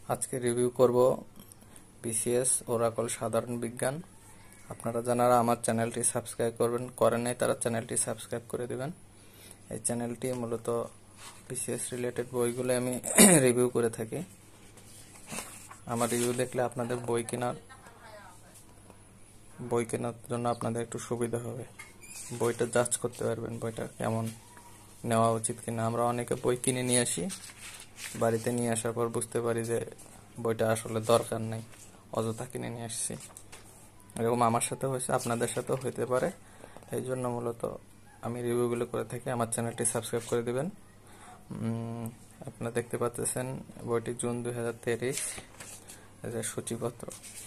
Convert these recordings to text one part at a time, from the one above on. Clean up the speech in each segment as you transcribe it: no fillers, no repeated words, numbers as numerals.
আজকে রিভিউ করব BCS Oracle সাধারণ বিজ্ঞান। আপনারা যারা আমার চ্যানেলটি সাবস্ক্রাইব করেন নাই তারা চ্যানেলটি সাবস্ক্রাইব করে দিবেন। এই চ্যানেলটি মূলত বিসিএস রিলেটেড বইগুলো আমি রিভিউ করে থাকি। আমার রিভিউ দেখলে আপনাদের বই কেনার জন্য আপনাদের একটু সুবিধা হবে। বইটা জাজ করতে পারবেন বইটা কেমন নেওয়া উচিত কিনা। আমরা অনেকে বই কিনে নিয়ে আসি, বাড়িতে নিয়ে আসার পর বুঝতে পারি যে বইটা আসলে দরকার নেই, অযথা কিনে নিয়ে আসছি। এরকম আমার সাথে হয়েছে, আপনাদের সাথেও হতে পারে। এই জন্য মূলত আমি রিভিউগুলো করে থাকি। আমার চ্যানেলটি সাবস্ক্রাইব করে দিবেন। আপনারা দেখতে পাচ্ছেন বইটি জুন 2023 সূচিপত্র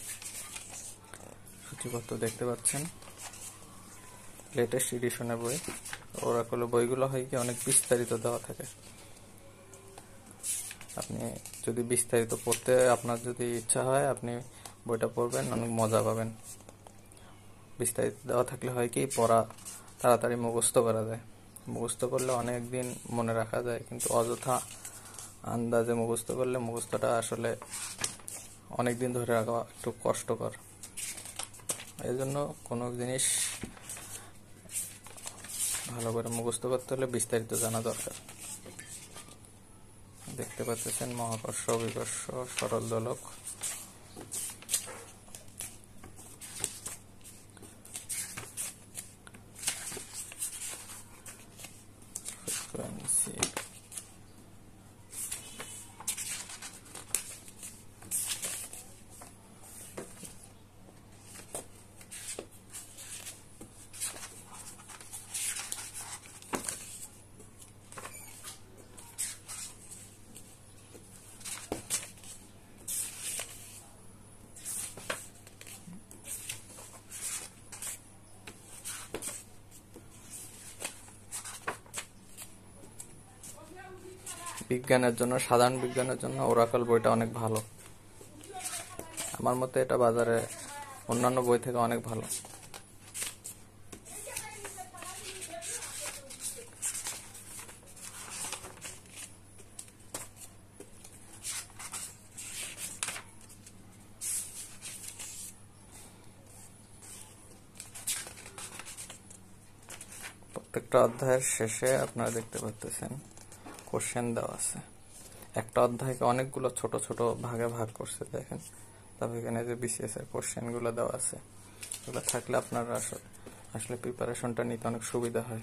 দেখতে পাচ্ছেন, লেটেস্ট এডিশনের বই। ওরাকল বইগুলো হয় কি অনেক বিস্তারিত দেওয়া থাকে। আপনি যদি বিস্তারিত পড়তে আপনার যদি ইচ্ছা হয়, আপনি বইটা পড়বেন, অনেক মজা পাবেন। বিস্তারিত দেওয়া থাকলে হয় কি পড়া তাড়াতাড়ি মুখস্থ করা যায়। মুখস্থ করলে অনেক দিন মনে রাখা যায়, কিন্তু অযথা আন্দাজে মুখস্থ করলে মুখস্থটা আসলে অনেক দিন ধরে রাখা একটু কষ্টকর। এই জন্য কোনো জিনিস ভালো করে মুখস্থ করতে হলে বিস্তারিত জানা দরকার। দেখতে পাচ্ছেন মহাকর্ষ, বিকর্ষ, সরল দোলক। ফ্রিকোয়েন্সি, বিজ্ঞানের জন্য, সাধারণ বিজ্ঞানের জন্য ওরাকল বইটা অনেক ভালো। আমার মতে এটা বাজারে অন্যান্য বই থেকে অনেক ভালো। প্রত্যেকটা অধ্যায়ের শেষে আপনারা দেখতে পাচ্ছেন কোশ্চেন দেওয়া আছে। একটা অধ্যায়কে অনেকগুলো ছোট ছোট ভাগে ভাগ করছে, দেখেন। তবে এখানে যে বিসিএস এর কোশ্চেন গুলো দেওয়া আছে, এগুলো থাকলে আপনার আসলে প্রিপারেশনটা নিতে অনেক সুবিধা হয়।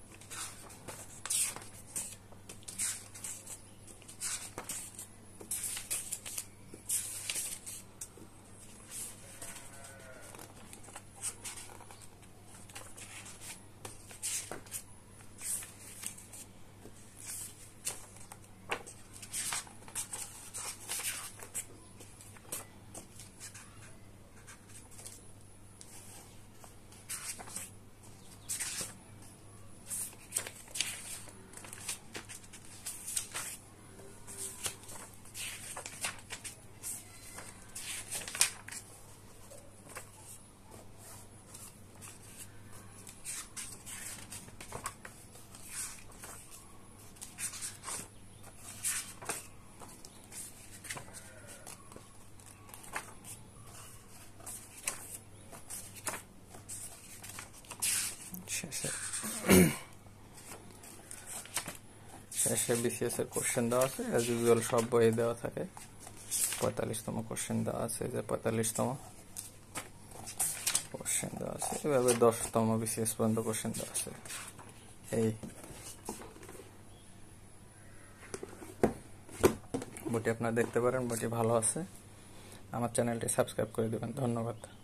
শেষে বিসিএস এর কোশ্চেন দেওয়া আছে, অ্যাজ ইউজুয়াল সব বইয়ে দেওয়া থাকে। 45তম কোশ্চেন দেওয়া আছে, যে 45তম কোশ্চেন দেওয়া আছে। এভাবে 10তম বিসিএস পর্যন্ত কোশ্চেন দেওয়া আছে। এই বইটি আপনারা দেখতে পারেন, বইটি ভালো আছে। আমার চ্যানেলটি সাবস্ক্রাইব করে দেবেন। ধন্যবাদ।